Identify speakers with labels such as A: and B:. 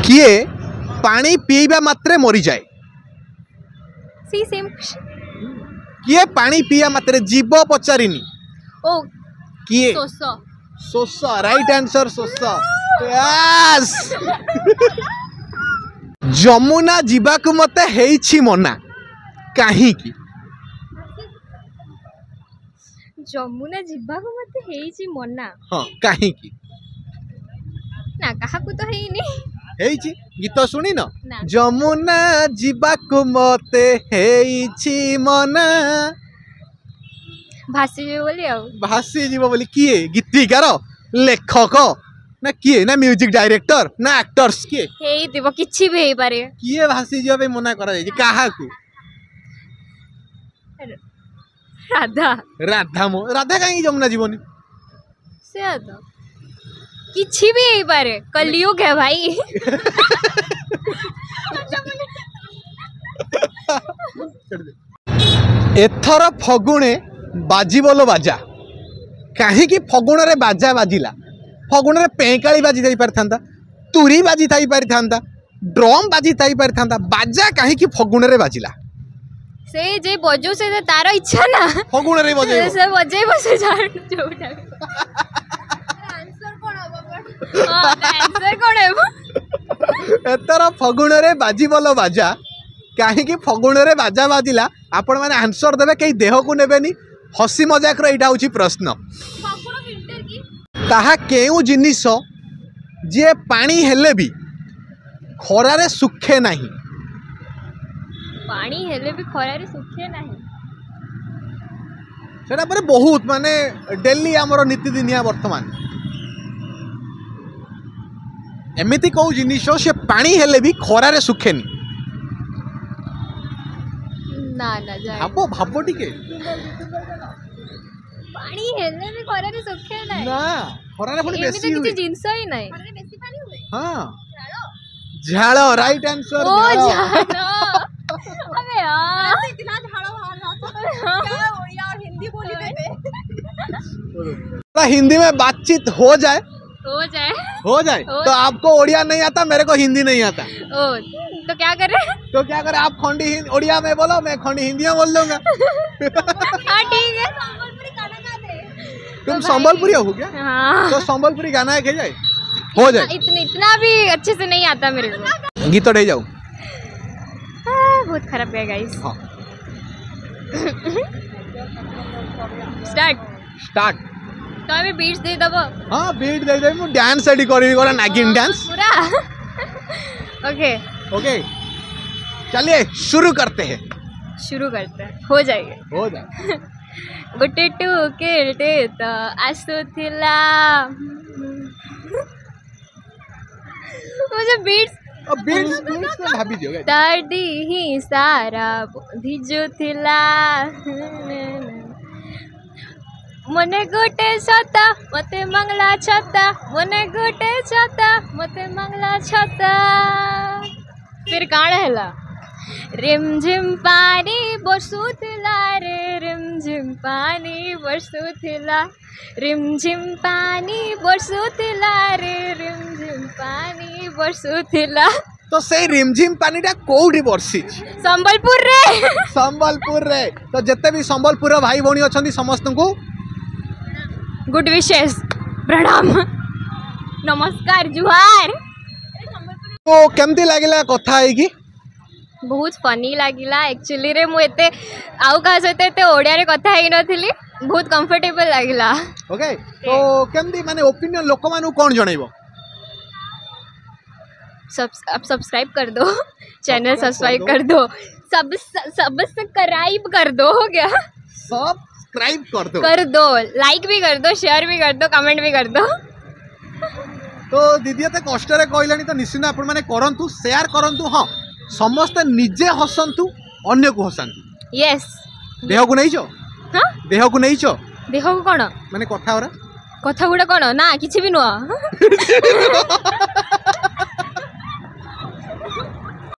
A: किए पानी पीवा मात्रे मरी जाए?
B: सी सेम
A: किए पानी पीवा मात्रे जीव पचारिनी
B: ओ
A: किए?
B: सोस
A: शोष। राइट आंसर शोष। यस। जमुना जीवाकु मते हेइछि मना काहे की?
B: जमुना जीवाकु मते हेइछि मना
A: हां काहे की?
B: ना काहाकु तो हेइनी
A: हेइछि गीत सुनी न
B: ना।
A: जमुना जीवाकु मते हेइछि मना
B: भासी जे बोली आ
A: भासी जीव बोली किए? गीतिकार लेखक ना किए ना म्यूजिक डायरेक्टर ना एक्टर्स किए?
B: हेइ दिबो किछि भी हेइ पारे
A: किए भासी जीव पे मना करा जाय काहाकू?
B: राधा
A: राधा राधा कहीं जमुना जीवनी
B: से तो किछि भी हेइ पारे कलयुग है भाई।
A: एथर फगुणे बाजी बोलो बाजा कहीं फगुण रे बाजा बाजिला? फगुण रे पेंकाली बाजी थी पारि था, तुरी बाजी थी पारि था, ड्रम बाजी थी पारि था, बाजा कहीं फगुण रे बाजिला?
B: से जे बजो से तार इच्छा ना
A: फगुण रे बजे
B: से बजे बसे जान जोटा आंसर कोन होबो आंसर कोन होबो?
A: एथर फगुण रे बाजी बोलो बाजा कहीं फगुण रे बाजा बाजिला? आपण माने आंसर देबे कई देह को नेबेनी। हसी मजाक रो एटा होची प्रश्न। ताहा केउ जिनिस जे पानी हेले भी खरा रे सुखे नाही?
B: पानी हेले भी खरा रे सुखे नाही
A: सेटा पर बहुत माने डेली हमरो नीतिदिनिया वर्तमान एमिति को जिनिस से पानी हेले भी खरा रे सुखेनी?
B: ना ना जाय
A: भाबो भाबो टिके
B: पानी हेले भी खरा रे सुखे नाही
A: ना खरा रे पुनी बेसी
B: किछि जिंस ही नाही खरा रे बेसी पानी हुए।
A: हां झाड़ो राइट आंसर।
B: ओ झाड़ो अबे यार इतना झाड़ो बाहर रहा क्या ओडिया और हिंदी बोली देबे?
A: हिंदी में बातचीत हो जाए
B: हो
A: तो आपको ओडिया नहीं आता, मेरे को हिंदी नहीं आता।
B: ओ तो क्या कर रहे हैं?
A: तो क्या करें आप खंडी ओडिया में बोलो, मैं खंडी हिंदी में बोल दूंगा।
B: हाँ ठीक है। संबलपुरी गाना गा दे।
A: तुम संबलपुरी हो क्या?
B: हाँ।
A: तो संबलपुरी गाना है जाए हो जाए।
B: इतना भी अच्छे से नहीं आता मेरे को।
A: गीत तो जाओ।
B: बहुत खराब है गाइस।
A: हाँ। स्टार्ट
B: तो अभी बीट्स दे दबो।
A: हाँ बीट दे दे, मु डांस एडी करी कोला नागिन डांस
B: पूरा। ओके
A: चलिए शुरू करते हैं।
B: हो जाएगा।
A: हो जाए।
B: गुटे टू केटे तो आसुथिला मुझे बीट्स
A: तो भाभी दियो गाइस।
B: दादी ही सारा भिजुथिला मने गोटे छता मते मंगला छता मने गोटे छता मते मंगला छता फिर काण हैला रिमझिम पानी बरसुथिला रे रिमझिम पानी बरसुथिला रिमझिम पानी बरसुथिला रे रिमझिम पानी बरसुथिला।
A: तो से रिमझिम पानीटा कोउडी बरसी?
B: संबलपुर रे।
A: तो जत्ते भी संबलपुर भाई भौणी अछंती समस्त को
B: गुड विशेष प्रणाम नमस्कार जुहार।
A: तो केमती लागिला कथा है कि?
B: बहुत फनी लागिला एक्चुअली रे मु एते आउ का सहित एते ओडिया रे कथा हेइ नथिली बहुत कंफर्टेबल लागिला।
A: ओके तो केमती माने ओपिनियन लोक मानु कोन जणैबो?
B: आप सब्सक्राइब कर दो चैनल सब्सक्राइब कर दो सब्सक्राइब कर दो हो गया
A: सब्सक्राइब
B: कर दो लाइक भी कर दो शेयर भी कर दो कमेंट भी कर दो।
A: तो दीदी एते कष्ट रे कहलानी तो निश्चित आपण माने करंतु शेयर करंतु। हां समस्त निजे हसंतु अन्य को हसंतु।
B: यस
A: देह को नहीं छो?
B: हां
A: देह को नहीं छो?
B: देह को कोन
A: माने कथा गुडा
B: कोन ना किछि भी नुआ।